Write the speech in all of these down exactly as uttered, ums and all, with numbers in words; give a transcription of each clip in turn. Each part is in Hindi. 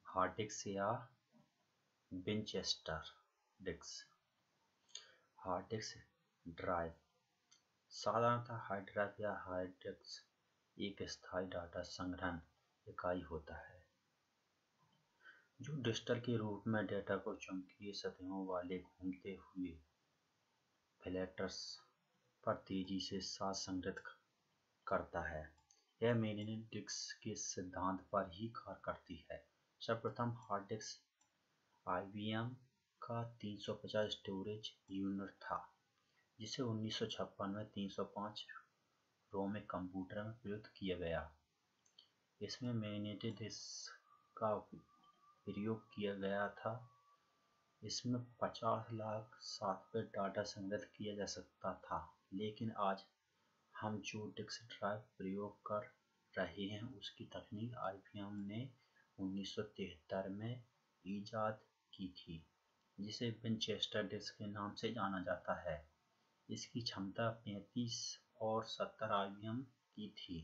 हार्ड डिस्क या Winchester disk. Hard disk drive साधारणतः हार्ड ड्राइव या हार्ड डिस्क एक स्थायी डाटा संग्रहण इकाई होता है जो डिजिटल के रूप में डेटा को चुंबकीय सतहों वाले घूमते हुए प्लेटर्स पर तेजी के साथ संग्रहित करता है। यह मैग्नेटिक डिस्क के सिद्धांत पर ही कार्य करती है। सर्वप्रथम hard disk I B M का तीन सौ पचास स्टोरेज यूनिट था, जिसे उन्नीस सौ छप्पन में तीन सौ पाँच रोम कंप्यूटर में प्रयुक्त किया गया। इसमें मैग्नेटिक डिस्क का प्रयोग किया गया था। इसमें पचास लाख सात डाटा संग्रहित किया जा सकता था, लेकिन आज हम जो डिस्क ड्राइव प्रयोग कर रहे हैं उसकी तकनीक आई बी एम ने उन्नीस सौ तिहत्तर में ईजाद की थी, जिसे विनचेस्टर डिस्क के नाम से जाना जाता है। इसकी क्षमता पैंतीस और सत्तर आई बी एम की थी।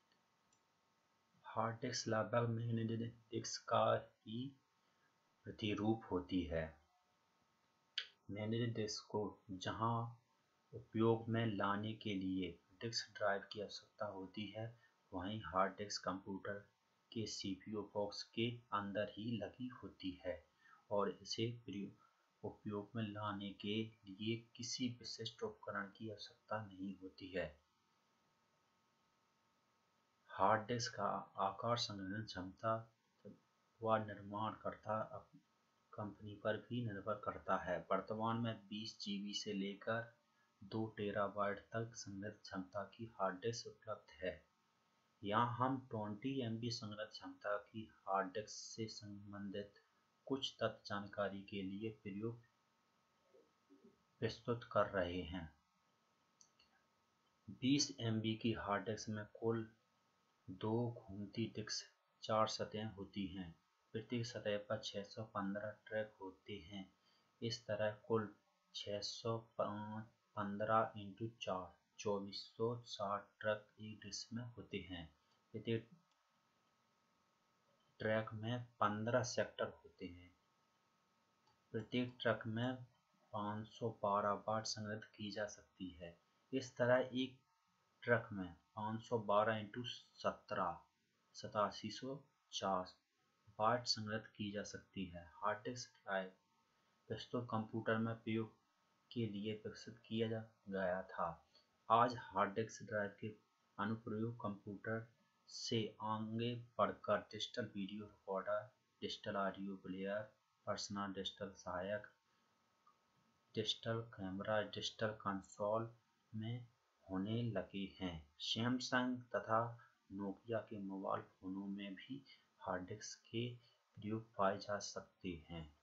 हार्ड डिस्क लगभग मैग्नेटिक डिस्क का ही प्रतिरूप होती है। मैग्नेटिक डिस्क को जहां उपयोग में लाने के लिए डिस्क ड्राइव की आवश्यकता होती है, वहीं हार्ड डिस्क कंप्यूटर के सी पी यू बॉक्स के अंदर ही लगी होती है और इसे उपयोग में लाने के लिए किसी विशिष्ट उपकरण की आवश्यकता नहीं होती है। हार्ड डिस्क का आकार, संग्रहण क्षमता व निर्माणकर्ता कंपनी पर भी निर्भर करता है। वर्तमान में बीस जी बी से लेकर दो टेराबाइट तक संग्रहित क्षमता की हार्ड डिस्क उपलब्ध है। यहाँ हम बीस एम बी संग्रहित क्षमता की हार्ड डिस्क से संबंधित कुछ तथ्य जानकारी के लिए प्रयोग प्रस्तुत कर रहे हैं। बीस एम बी की हार्ड डिस्क में कुल दो घूमती डिस्क चार सतहें होती हैं। प्रत्येक सतह पर छह सौ पंद्रह ट्रैक होते हैं। इस तरह कुल छह सौ पंद्रह इंटू चार चौबीस सौ साठ ट्रैक एक डिस्क में होते हैं। प्रत्येक ट्रैक में पंद्रह सेक्टर होते हैं। प्रत्येक ट्रैक में पाँच सौ बारह बाइट संग्रहित की जा सकती है। इस तरह एक ट्रैक में पाँच सौ बारह इंटू सत्रह सतासी सौ चार बाइट संग्रहित की जा सकती है। हार्ड डिस्क ड्राइव प्रस्तुत कंप्यूटर में प्रयोग के लिए विकसित किया गया था। आज हार्ड डिस्क ड्राइव के अनुप्रयोग कंप्यूटर से आगे बढ़कर digital video recorder, digital audio player, personal digital सहायक, डिजिटल कैमरा, डिजिटल कंसोल में होने लगे हैं। सैमसंग तथा नोकिया के मोबाइल फोनों में भी हार्ड डिस्क के प्रयोग पाए जा सकते हैं।